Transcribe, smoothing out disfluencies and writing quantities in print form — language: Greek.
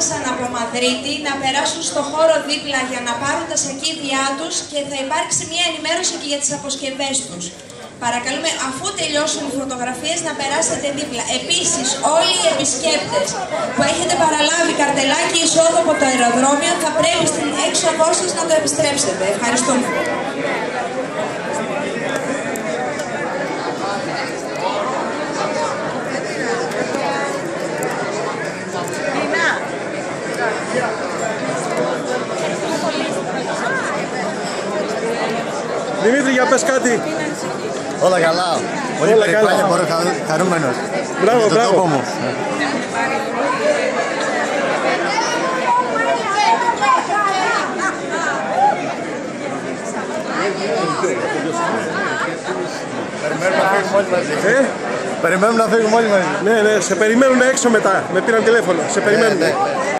αποφάσισαν από Μαδρίτη να περάσουν στο χώρο δίπλα για να πάρουν τα σακίδια τους και θα υπάρξει μια ενημέρωση και για τις αποσκευές τους. Παρακαλούμε, αφού τελειώσουν οι φωτογραφίες, να περάσετε δίπλα. Επίσης, όλοι οι επισκέπτες που έχετε παραλάβει καρτελάκι εισόδου από το αεροδρόμιο θα πρέπει στην έξοδό σας να το επιστρέψετε. Ευχαριστούμε. Δημήτρη, για πες κάτι. Όλα καλά. Πολύ περηφάνεια, πολύ χαρούμενος. Μπράβο, μπράβο. Περιμένουμε να φύγουμε όλοι μαζί. Περιμένουμε να φύγουμε όλοι μαζί. Ναι, σε περιμένουν έξω μετά. Με πήραν τηλέφωνο. Σε περιμένουν.